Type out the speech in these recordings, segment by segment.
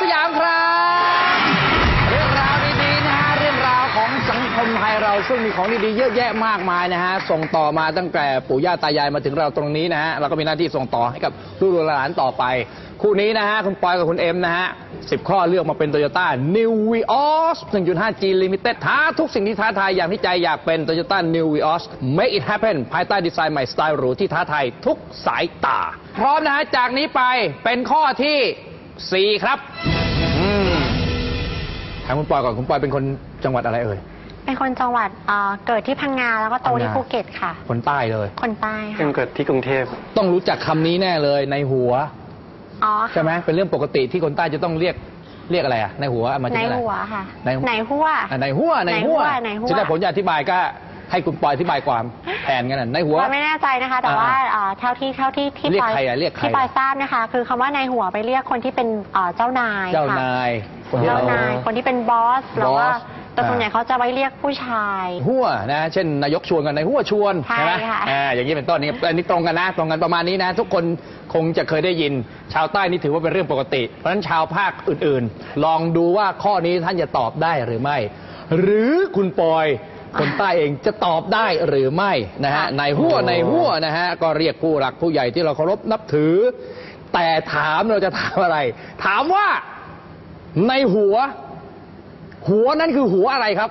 สยามครับเรื่องราวดีๆนะฮะเรื่องราวของสังคมไทยเราซึ่งมีของดีๆเยอะแยะมากมายนะฮะส่งต่อมาตั้งแต่ปู่ย่าตายายมาถึงเราตรงนี้นะฮะเราก็มีหน้าที่ส่งต่อให้กับลูกหลานต่อไปคู่นี้นะฮะคุณปอยกับคุณเอ็มนะฮะ10 ข้อเลือกมาเป็น Toyota New Vios 1.5G Limited ท้าทุกสิ่งที่ท้าทายอย่างที่ใจอยากเป็น Toyota New Vios Make it happen ภายใต้ดีไซน์ใหม่สไตล์หรูที่ท้าทายทุกสายตาพร้อมนะฮะจากนี้ไปเป็นข้อที่4ครับถามคุณปอยก่อนคุณปอยเป็นคนจังหวัดอะไรเอ่ยเป็นคนจังหวัดเกิดที่พังงาแล้วก็โตที่ภูเก็ตค่ะคนใต้เลยคนใต้ค่ะเกิดที่กรุงเทพต้องรู้จักคำนี้แน่เลยในหัวใช่ไหมเป็นเรื่องปกติที่คนใต้จะต้องเรียกอะไรอะในหัวมาจากอะไรในหัวค่ะในหัวทีแรกผมจะอธิบายก็ให้คุณปอยอธิบายความแทนกันในหัวไม่แน่ใจนะคะแต่ว่าเท่าที่เรียกใครอะเรียกใครที่ปอยทราบนะคะคือคำว่าในหัวไปเรียกคนที่เป็นเจ้านายคนที่เป็นบอสหรือว่าแต่ส่วนใหญ่เขาจะไว้เรียกผู้ชายหัวนะเช่นนายกชวนกันในหัวชวนใช่ไหมอย่างนี้เป็นต้นนี้อันนี้ตรงกันนะตรงกันประมาณนี้นะทุกคนคงจะเคยได้ยินชาวใต้นี่ถือว่าเป็นเรื่องปกติเพราะฉะนั้นชาวภาคอื่นๆลองดูว่าข้อนี้ท่านจะตอบได้หรือไม่หรือคุณปอยคนใต้เองจะตอบได้หรือไม่นะฮะในหัวนะฮะก็เรียกผู้หลักผู้ใหญ่ที่เราเคารพนับถือแต่ถามเราจะถามอะไรถามว่าในหัวนั้นคือหัวอะไรครับ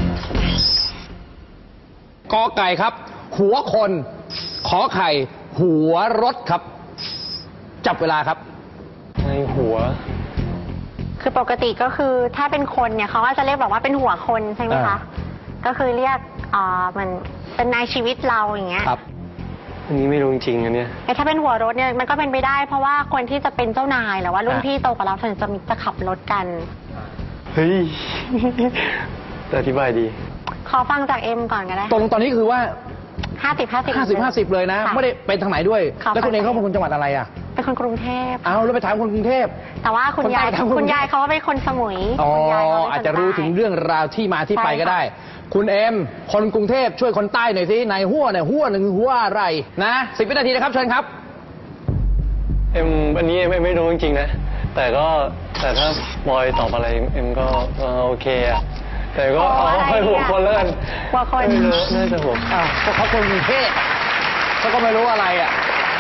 กอไก่ครับหัวคนขอไข่หัวรถครับจับเวลาครับในหัวคือปกติก็คือถ้าเป็นคนเนี่ยเขาก็จะเรียกแบบว่าเป็นหัวคนใช่ไหมคะก็คือเรียกมันเป็นนายชีวิตเราอย่างเงี้ยครับอันนี้ไม่รู้จริงๆอันเนี้ยแต่ถ้าเป็นหัวรถเนี่ยมันก็เป็นไปได้เพราะว่าคนที่จะเป็นเจ้านายหรือว่ารุ่นพี่โตกว่าเราจะขับรถกันเฮ้ยแต่อธิบายดีขอฟังจากเอ็มก่อนก็ได้ตรงนี้คือว่า 50 เลยนะไม่ได้เป็นทางไหนด้วยแล้วคุณเองเขาเป็นคนจังหวัดอะไรอ่ะเป็นคนกรุงเทพเอาแล้วไปถามคนกรุงเทพแต่ว่าคุณยายเขาว่าเป็นคนสมุยอาจจะรู้ถึงเรื่องราวที่มาที่ไปก็ได้คุณเอ็มคนกรุงเทพช่วยคนใต้หน่อยสิในหัวหนึ่งหัวอะไรนะ10 วินาทีนะครับเชิญครับเอ็มอันนี้ไม่รู้จริงๆนะแต่ถ้าบอยตอบอะไรเอ็มก็โอเคอะแต่ก็เอาให้หัวคนแล้วกันหัวคนไม่รู้น่าจะผมเพราะเขาคนกรุงเทพเขาก็ไม่รู้อะไรอ่ะ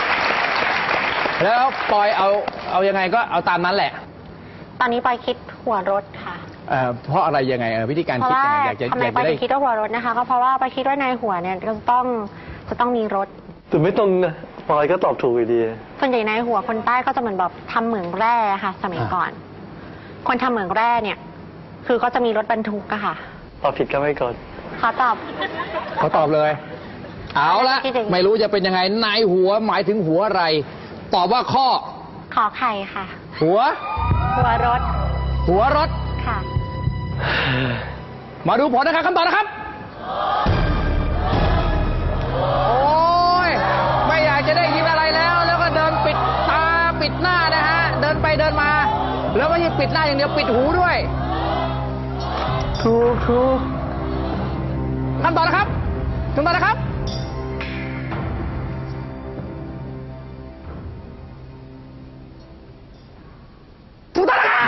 แล้วปอยเอายังไงก็เอาตามนั้นแหละตอนนี้ปอยคิดหัวรถค่ะเพราะอะไรยังไงวิธีการคิดยังไงอยากจะทำไมปอยคิดว่าหัวรถนะคะก็เพราะว่าปอยคิดว่าในหัวเนี่ยจะต้องมีรถแต่ไม่ตรงนะปอยก็ตอบถูกอยู่ดีส่วนใหญ่ในหัวคนใต้ก็จะเหมือนแบบทำเหมืองแร่ค่ะสมัยก่อนคนทำเหมืองแร่เนี่ยคือก็จะมีรถบรรทุกอะค่ะตอบผิดก็ไม่กดเขาตอบเลยเอาละไม่รู้จะเป็นยังไงในหัวหมายถึงหัวอะไรตอบว่าข้อขอไข่ค่ะหัวรถค่ะมาดูผลนะครับคำตอบนะครับโอ้ยไม่อยากจะได้ยินอะไรแล้วก็เดินปิดตาปิดหน้านะฮะเดินไปเดินมาแล้วไม่ใช่ปิดหน้าอย่างเดียวปิดหูด้วยถูกคำตอบนะครับถูกต้องนะครับถูกต้องนะครับ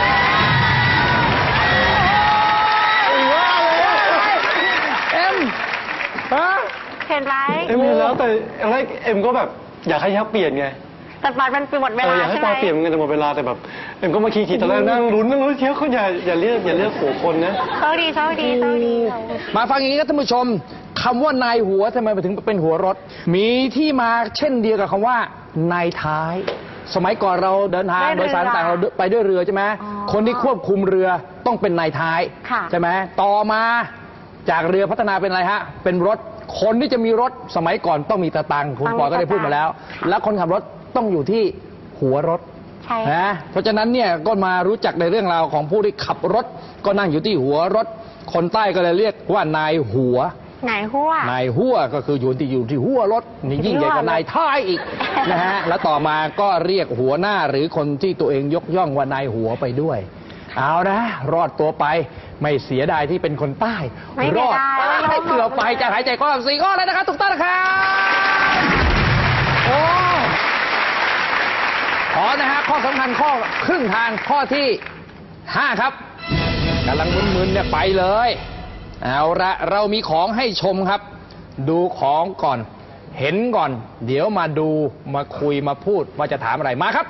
เอ็มเห็นไหมเอ็มเห็นแล้วแต่อะไรเอ็มก็แบบอยากให้ยักเปลี่ยนไงแต่มันเป็นหมดเวลาอยากให้ปอยเปลี่ยนเงินแต่หมดเวลาแต่แบบเอ็มก็มาขี่ตอนแรกนั่งลุ้นเที่ยวเขาอย่าเรียกหัวคนนะโชคดีมาฟังอย่างนี้ครับท่านผู้ชมคำว่านายหัวทำไมถึงเป็นหัวรถมีที่มาเช่นเดียวกับคำว่านายท้ายสมัยก่อนเราเดินทางโดยสารต่างเราไปด้วยเรือใช่ไหมคนที่ควบคุมเรือต้องเป็นนายท้ายใช่ไหมต่อมาจากเรือพัฒนาเป็นอะไรฮะเป็นรถคนที่จะมีรถสมัยก่อนต้องมีตะตังคุณปอยก็ได้พูดมาแล้วแล้วคนขับรถต้องอยู่ที่หัวรถนะเพราะฉะนั้นเนี่ยก็มารู้จักในเรื่องราวของผู้ที่ขับรถก็นั่งอยู่ที่หัวรถคนใต้ก็เลยเรียกว่านายหัวนายหัวก็คืออยู่ที่หัวรถนี่ยิ่งใหญ่กว่านายท้ายอีกนะฮะแล้วต่อมาก็เรียกหัวหน้าหรือคนที่ตัวเองยกย่องว่านายหัวไปด้วยเอานะรอดตัวไปไม่เสียดายที่เป็นคนใต้รอดเกือบไปจะหายใจก็4 ข้อเลยนะครับถูกต้องนะครับโอ้ขอนะฮะข้อสำคัญข้อครึ่งทางข้อที่ 5 ครับกำลังมึนๆเนี่ยไปเลยเอาละเรามีของให้ชมครับ ดูของก่อนเห็นก่อน เดี๋ยวมาดูมาคุยมาพูดว่าจะถามอะไรมาครับ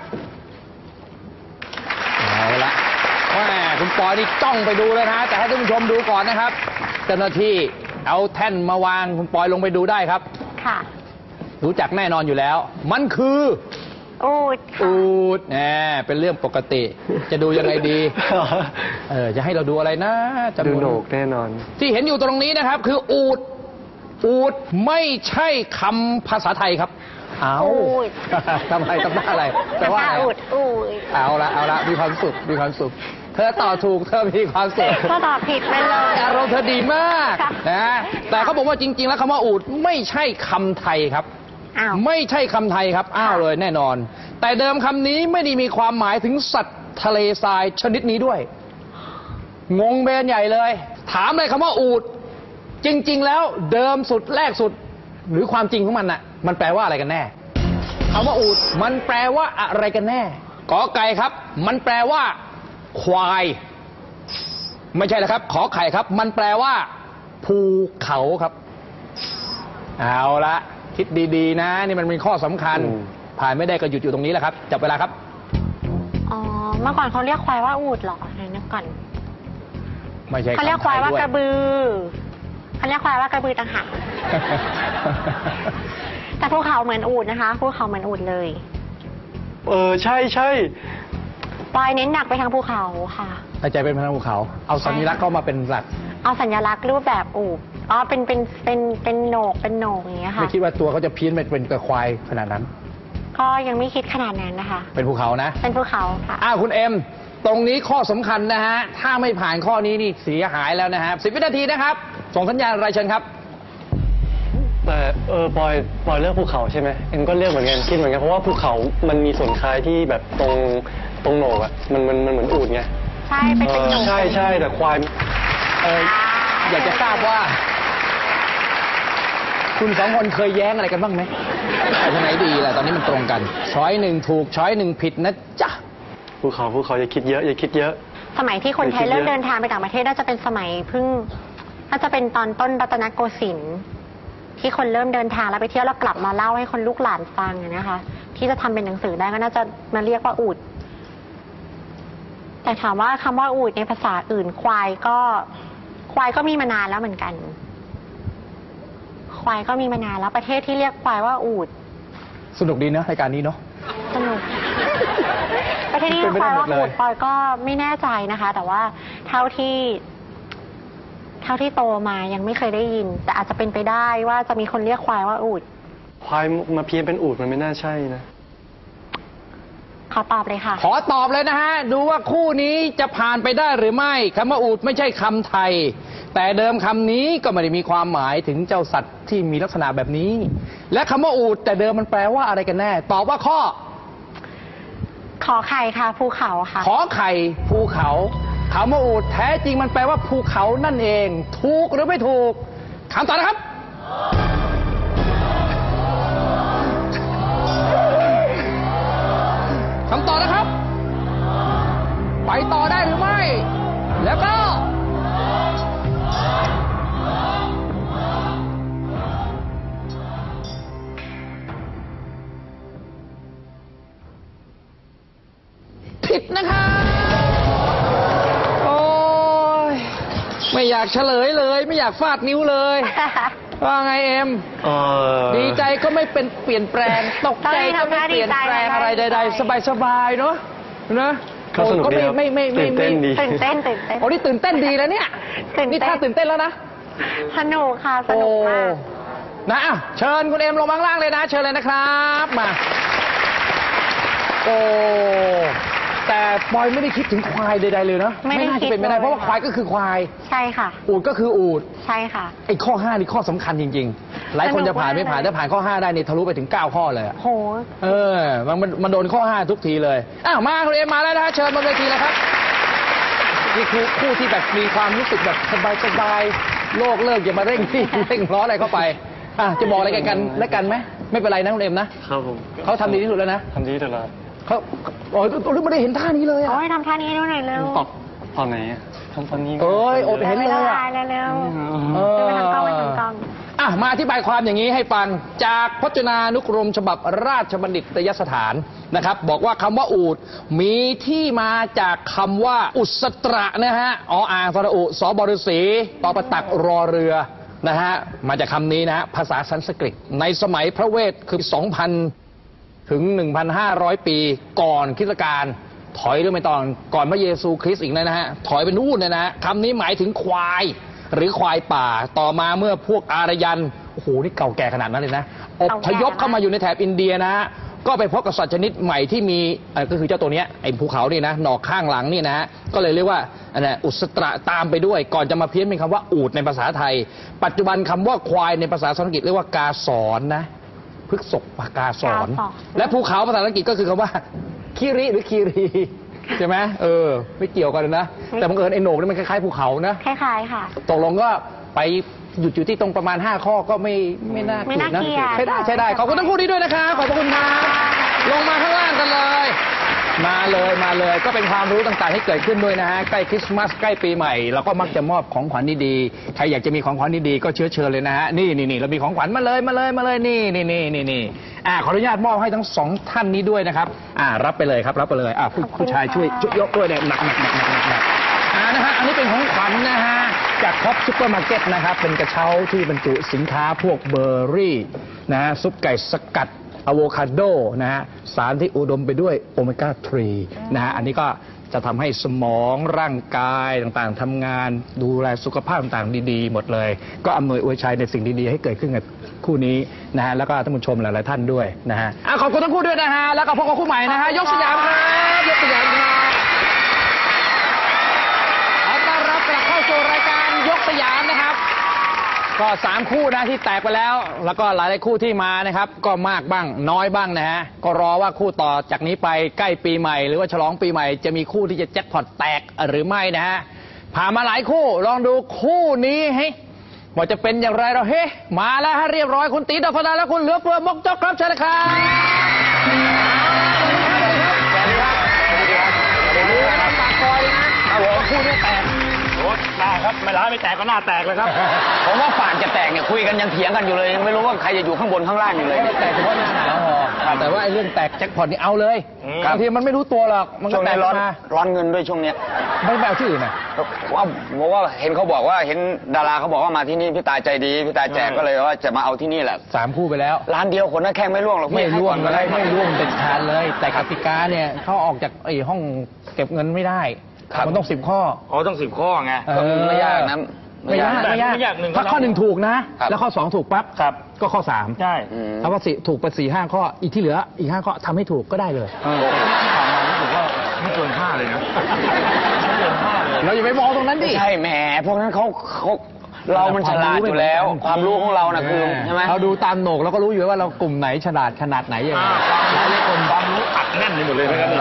เอาละแม่คุณปอยนี่จ้องไปดูเลยนะแต่ให้ท่านผู้ชมดูก่อนนะครับเจ้าหน้าที่เอาแท่นมาวางคุณปอยลงไปดูได้ครับค่ะรู้จักแน่นอนอยู่แล้ว มันคืออูฐค่ะอูฐแหมเป็นเรื่องปกติ จะดูยังไงดี จะให้เราดูอะไรนะจำนดูวนโหนกแน่นอนที่เห็นอยู่ตรงนี้นะครับ คืออูฐอูฐไม่ใช่คำภาษาไทยครับเอาอูฐทำไมทำหน้าอะไรแปลว่าอะไรอูฐอูฐเอาละมีความสุขมีความสุข เธอตอบถูกเธอมีความสุขก็ตอบผิดไปเลยอารมณ์เธอดีมากค่ะนะแต่เขาบอกว่าจริง ๆ แล้วคำว่าอูฐไม่ใช่คำไทยครับอ้าวไม่ใช่คำไทยครับอ้าวเลยแน่นอน แต่เดิมคำนี้ไม่ได้มีความหมายถึงสัตว์ทะเลทรายชนิดนี้ด้วย งงเบนใหญ่เลย ถามเลยคำว่าอูฐจริง ๆ แล้วเดิมสุดแรกสุด หรือความจริงของมันน่ะมันแปลว่าอะไรกันแน่คำว่าอูฐมันแปลว่าอะไรกันแน่กอไก่ครับ มันแปลว่า ควาย ไม่ใช่นะครับ ขอไข่ครับ มันแปลว่า ภูเขาครับ เอาละคิดดีๆ นะ นี่มันเป็นข้อสำคัญ ผ่านไม่ได้ก็หยุดอยู่ตรงนี้แหละครับจับเวลาครับอ๋อ เมื่อก่อนเขาเรียกควายว่าอูฐเหรอเดี๋ยวนึกก่อนไม่ใช่เขาเรียกควายว่าด้กระบือเขาเรียกควายว่ากระบือต่างหาก แต่ภูเขาเหมือนอูฐนะคะภูเขาเหมือนอูฐเลยใช่ใช่ปอยเน้นหนักไปทางภูเขาค่ะอาจจะเป็นพนังภูเขา เอาสัญลักษณ์เข้ามาเป็นหลักเอาสัญลักษณ์รูปแบบอูฐอ๋อเป็นโหนกอย่างเงี้ยค่ะไม่คิดว่าตัวเขาจะเพี้ยนเป็นกระควายขนาดนั้นก็ยังไม่คิดขนาดนั้นนะคะเป็นภูเขานะเป็นภูเขาค่ะคุณเอ็มตรงนี้ข้อสำคัญนะฮะถ้าไม่ผ่านข้อนี้นี่เสียหายแล้วนะฮะ10 วินาทีนะครับส่งสัญญาณอะไรเชิญครับแต่ปอยเลือกภูเขาใช่ไหมเอ็มก็เลือกเหมือนกันคิดเหมือนกันเพราะว่าภูเขามันมีส่วนคล้ายที่แบบตรงโหนกอ่ะมันเหมือนอูฐไงใช่เป็นโหนกใช่แต่ควายอยากจะทราบว่า คุณสองคนเคยแย้งอะไรกันบ้างไหมเอาทางไหนดีล่ะตอนนี้มันตรงกันช้อยหนึ่งถูกช้อยหนึ่งผิดนะจ๊ะภูเขาอย่าคิดเยอะสมัยที่คนไทยไม่คิดเยอะเริ่มเดินทางไปต่างประเทศน่าจะเป็นสมัยน่าจะเป็นตอนต้นรัตนโกสินทร์ที่คนเริ่มเดินทางแล้วไปเที่ยวแล้วกลับมาเล่าให้คนลูกหลานฟังอะนะคะ ที่จะทำเป็นหนังสือได้ก็น่าจะมาเรียกว่าอูฐแต่ถามว่าคำว่าอูฐในภาษาอื่นควายก็มีมานานแล้วเหมือนกัน ควายก็มีมานานแล้วประเทศที่เรียกควายว่าอูฐสนุกดีเนอะรายการนี้เนาะสนุก ประเทศที่เรียกควายว่าอูฐปอยก็ไม่แน่ใจนะคะ แต่ว่าเท่าที่โตมายังไม่เคยได้ยิน แต่อาจจะเป็นไปได้ว่าจะมีคนเรียกควายว่าอูฐควายมาเพี้ยนเป็นอูฐมันไม่น่าใช่นะขอตอบเลยค่ะขอตอบเลยนะฮะดูว่าคู่นี้จะผ่านไปได้หรือไม่คำว่าอูฐไม่ใช่คำไทย แต่เดิมคำนี้ก็ไม่ได้มีความหมายถึงเจ้าสัตว์ที่มีลักษณะแบบนี้ และคำว่าอูฐแต่เดิมมันแปลว่าอะไรกันแน่ ตอบว่าข้อขอไข่ค่ะ ภูเขาค่ะขอไข่ภูเขาคำว่าอูฐแท้จริงมันแปลว่าภูเขานั่นเอง ถูกหรือไม่ถูกคำตอบนะครับคำตอบนะครับ ไปต่อได้หรือไม่ แล้วก็ ผิดนะคะโอ้ยไม่อยากเฉลยเลย ไม่อยากฟาดนิ้วเลย ว่าไงเอ็ม ดีใจก็ไม่เป็นเปลี่ยนแปลง ตกใจก็ไม่เปลี่ยนแปลงอะไรใดๆ สบายๆเนาะนะก็สนุกดีครับไม่ตื่นเต้นดีตื่นเต้นโอ้นี่ตื่นเต้นดีแล้วเนี่ยตื่นเต้นนี่ถ้าตื่นเต้นแล้วนะสนุกค่ะ สนุกมากนะอ่ะเชิญคุณเอ็มลงมาข้างล่างเลยนะ เชิญเลยนะครับมาโอ้แต่ปอยไม่ได้คิดถึงควายใดๆเลยนะไม่ได้น่าคิจะดเป็นไม่ได้เลยเพราะว่าควายก็คือควายใช่ค่ะอูฐก็คืออูฐใช่ค่ะไอ้ข้อ 5 นี่ข้อสำคัญจริงๆ หลายคนจะผ่านไม่ผ่านถ้าผ่านข้อ 5 ได้นี่ทะลุไปถึง 9 ข้อเลยอะโหมันโดนข้อ 5 ทุกทีเลยอ้าวมาคุณเอ็มมาแล้วนะฮะเชิญบนเวทีเลยครับนี่คือคู่ที่แบบมีความรู้สึกแบบสบายๆโลกเลิกอย่ามาเร่งที่เร่งร้อนอะไรเข้าไปจะบอกอะไรกันและกันไหมไม่เป็นไรนะคุณเอ็มนะครับผมเขาทำดีที่สุดแล้วนะทำดีตลอดเขาโอ้ยเราไม่ได้เห็นท่านี้เลยเอาอ่ะให้ทำท่านี้ให้ดูหน่อยเร็วตอนไหนอะทำตอนนี้เอ้ยอดเห็นเลยอ่ะเร็วเอๆอไปทางกล้องไปทางกล้องอ่ะมาอธิบายความอย่างนี้ให้ฟังจากพจนานุกรมฉบับราชบัณฑิตยสถานนะครับ บอกว่าคำว่าอูฐมีที่มาจากคำว่าอุสตระนะฮะอ่างสระอุสบฤษีปอประตักรอเรือนะฮะมาจากคำนี้นะฮะภาษาสันสกฤตในสมัยพระเวทคือ 2,000 ถึง 1,500 ปีก่อนคริสตกาลถอยหรือไม่ตอนก่อนพระเยซูคริสต์อีกนะฮะถอยไปนู่นนะฮะคำนี้หมายถึงควายหรือควายป่าต่อมาเมื่อพวกอารยันโอ้โหนี่เก่าแก่ขนาดนั้นเลยนะอพยพเข้ามาอยู่ในแถบอินเดียนะฮะก็ไปพบกับสัตว์ชนิดใหม่ที่มีก็คือเจ้าตัวเนี้ยไอ้ภูเขานี่นะหนอกข้างหลังนี่นะฮะก็เลยเรียกว่าอุสตระตามไปด้วยก่อนจะมาเพี้ยนเป็นคำว่าอูฐในภาษาไทยปัจจุบันคำว่าควายในภาษาสันสกฤตเรียกว่ากาสอนนะพฤกษกปากาสอนและภูเขาภาษาอังกฤษก็คือคำว่าคิริหรือคีรีใช่ไหมไม่เกี่ยวกันนะแต่บังเอิญไอ้โหนกนี่มันคล้ายๆภูเขานะคล้ายๆค่ะตกลงก็ไปหยุดอยู่ที่ตรงประมาณ5ข้อก็ไม่น่าเกลียดนะใช่ได้ขอบคุณทั้งคู่นี้ด้วยนะคะขอบคุณครับลงมาข้างล่างกันเลยมาเลยก็เป็นความรู้ต่างๆที่เกิดขึ้นด้วยนะฮะใกล้คริสต์มาสใกล้ปีใหม่เราก็มักจะมอบของขวัญดีๆใครอยากจะมีของขวัญดีๆก็เชิญเลยนะฮะนี่เรามีของขวัญมาเลยนี่ขออนุญาตมอบให้ทั้ง2ท่านนี้ด้วยนะครับรับไปเลยครับรับไปเลยผู้ชายช่วยยกด้วยเนี่ยหนักนะฮะอันนี้เป็นของขวัญนะฮะจากท็อปซุปเปอร์มาร์เก็ตนะครับเป็นกระเช้าที่บรรจุสินค้าพวกเบอร์รี่นะฮะซุปไก่สกัดอะโวคาโดนะฮะสารที่อุดมไปด้วยโอเมก้า 3 นะฮะอันนี้ก็จะทำให้สมองร่างกายต่างๆทำงานดูแลสุขภาพต่างๆดีๆหมดเลยก็อำนวยอวยชัยในสิ่งดีๆให้เกิดขึ้นกับคู่นี้นะฮะแล้วก็ท่านผู้ชมหลายๆท่านด้วยนะฮะขอบคุณทั้งคู่ด้วยนะฮะแล้วก็พบกับคู่ใหม่นะฮะยกสยามครับยกสยามครับขอต้อนรับกลับเข้าสู่รายการยกสยามนะครับก็3คู่นะที่แตกไปแล้วก็หลายๆคู่ที่มานะครับก็มากบ้างน้อยบ้างนะฮะก็รอว่าคู่ต่อจากนี้ไปใกล้ปีใหม่หรือว่าฉลองปีใหม่จะมีคู่ที่จะแจ็คพอตแตกหรือไม่นะฮะผ่านมาหลายคู่ลองดูคู่นี้ว่าจะเป็นอย่างไรเรามาแล้วฮะเรียบร้อยคุณตีดอกพนาและคุณเหลือเฟือมกจกครับเชิญเลยครับสวัสดีครับปากคอยนะคู่นี้แตกได้ครับไม่ร้ายไม่แตกก็หน้าแตกเลยครับผมว่าปากจะแตกเนี่ยคุยกันยังเถียงกันอยู่เลยยังไม่รู้ว่าใครจะอยู่ข้างบนข้างล่างอยู่เลยแตกเฉพาะหน้าหนาวพอแต่ว่าไอ้เรื่องแตกแจ็คพอตนี่เอาเลยบางทีมันไม่รู้ตัวหรอกมันก็ช่วงแตนี้กร้อนมาร้อนเงินด้วยช่วงเนี้ยไม่เอาที่อื่นนะว่าเห็นเขาบอกว่าเห็นดาราเขาบอกว่ามาที่นี่พี่ตาใจดีพี่ตาแจกก็เลยว่าจะมาเอาที่นี่แหละ 3 คู่ไปแล้วร้านเดียวคนนั้นแข้งไม่ร่วงหรอกไม่ร่วงให้ก่อนเลยไม่ร่วงเด็ดขาดเลย แต่กติกาเนี่ยเขาออกจากไอ้ห้องเก็บเงินไม่ได้มันต้อง10 ข้อต้อง10 ข้อไงไม่ยากนะไม่ยากถ้าข้อ1ถูกนะแล้วข้อ2ถูกปั๊บก็ข้อ3 ใช่ถ้าว่าถูกไป4-5 ข้ออีกที่เหลืออีก5 ข้อทำให้ถูกก็ได้เลยรู้สึกว่าไม่เกิน5เลยนะไม่เกิน5เลยเราอย่าไปมองตรงนั้นดิใช่แหมพวกนั้นเขาเรามันฉลาดอยู่แล้วความรู้ของเรานะคือใช่ไหมเราดูตามโหนกเราก็รู้อยู่ว่าเรากลุ่มไหนฉลาดขนาดไหนอย่างไรหลายคนความรู้อัดแน่นไปหมดเลยนะครับ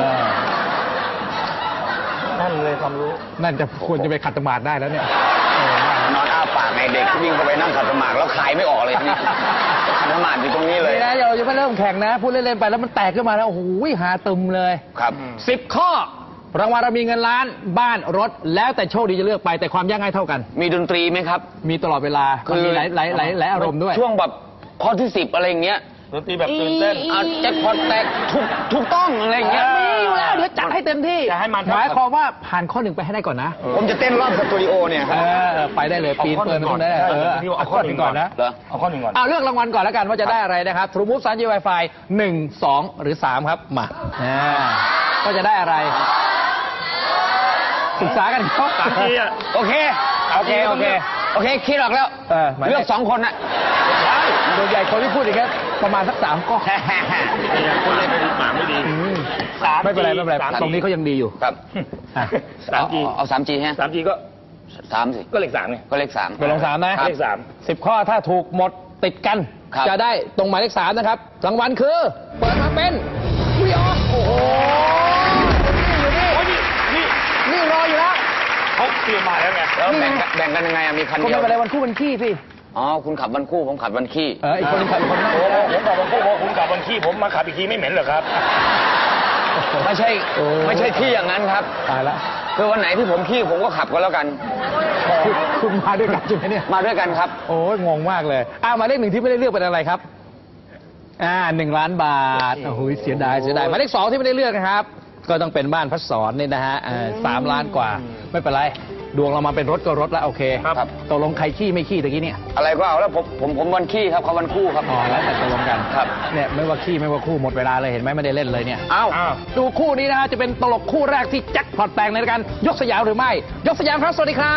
นั่นเลยความรู้นั่นจะควรจะไปขัดสมาธิได้แล้วเนี่ยนอนอ้าปากในเด็กวิ่งเข้าไปนั่งขัดสมาธิแล้วขายไม่ออกเลยนี่ขัดสมาธิอยู่ตรงนี้เลยนะเราจะไม่เริ่มแข่งนะพูดเล่นๆไปแล้วมันแตกขึ้นมาแล้วโอ้โหหาตึมเลยครับ 10 ข้อรางวัลเรามีเงินล้านบ้านรถแล้วแต่โชคดีจะเลือกไปแต่ความยากง่ายเท่ากันมีดนตรีไหมครับมีตลอดเวลาคือมีหลายอารมณ์ด้วยช่วงแบบข้อที่10อะไรอย่างเงี้ยดนตรีแบบตื่นเต้นแจ็คพอตแตกถูกต้องอะไรอย่างเงี้ยมีอยู่แล้วเดี๋ยวจัดให้เต็มที่หมายความว่าผ่านข้อ1ไปให้ได้ก่อนนะผมจะเต้นรอบสตูดิโอเนี่ยไปได้เลยปีนเปิดมันได้เอาข้อ1ก่อนนะเอาข้อ1ก่อนเอาเลือกรางวัลก่อนแล้วกันว่าจะได้อะไรนะครับทรูมูฟ 3G Wi-Fi 1 2 หรือ 3ครับมาก็จะได้อะไรศึกษากันเขาโอเคคิดออกแล้วเลือก2 คนน่ะโดยใหญ่คนที่พูดอีกแค่ประมาณสัก3 ก็คนเลยเป็นปากไม่ดีไม่เป็นไรตรงนี้เขายังดีอยู่ครับเอา 3G ฮะ 3G ก็ 3สิก็เลข3ไงก็เลข3 ไปลง3นะเลข3 10 ข้อถ้าถูกหมดติดกันจะได้ตรงหมายเลข3นะครับรางวัลคือเปิดมาเป็นวิออโอ้โหนี่รออยู่แล้วเขาเตรียมมาแล้วไงแล้วแบ่งกันยังไงมีคันเดียวก็ไม่เป็นไรวันคู่วันขี้พี่คุณขับวันคู่ผมขับวันขี้อีกคนขับคนนั่งผมขับวันคู่คุณขับวันขี้ผมมาขับอีกทีไม่เหม็นเหรอครับไม่ใช่ที่อย่างนั้นครับตายละคือวันไหนที่ผมขี้ผมก็ขับก็แล้วกันคุณมาด้วยกันใช่ไหมเนี่ยมาด้วยกันครับโอ้ยงงมากเลยหมายเลข 1ที่ไม่ได้เลือกเป็นอะไรครับ1 ล้านบาทโอ้โหเสียดายหมายเลข 2ที่ไม่ได้เลือกนะครับ ก็ต้องเป็นบ้านพัดสอนนี่นะฮะ3 ล้านกว่าไม่เป็นไรดวงเรามาเป็นรถก็รถแล้วโอเคครับตกลงใครขี้ไม่ขี้ตะกี้เนี่ยอะไรก็เอาแล้วผมวันขี้ครับเขาวันคู่ครับแล้วแต่ตกลงกันครับเนี่ยไม่ว่าขี้ไม่ว่าคู่หมดเวลาเลยเห็นไหมไม่ได้เล่นเลยเนี่ยเอ้าดูคู่นี้นะฮะจะเป็นตลกคู่แรกที่แจ็คพอตแตกในรายการยกสยามหรือไม่ ยกสยามครับสวัสดีครับ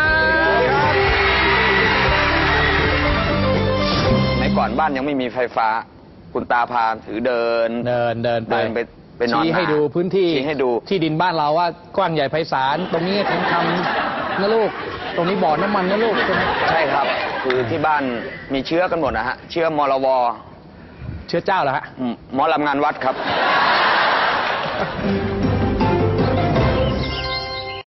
ในก่อนบ้านยังไม่มีไฟฟ้า คุณตาพาถือเดินเดินไปนอนชี้ให้ดูพื้นที่ชี้ให้ดูที่ดินบ้านเราว่ากว้างใหญ่ไพศาลตรงนี้ทองคำนะลูก ตรงนี้บ่อน้ำมันนะลูกใช่ไหมใช่ครับ คือที่บ้านมีเชื้อกันหมดนะฮะเชื้อมรวเชื้อเจ้าเหรอฮะหมอลำงานวัดครับ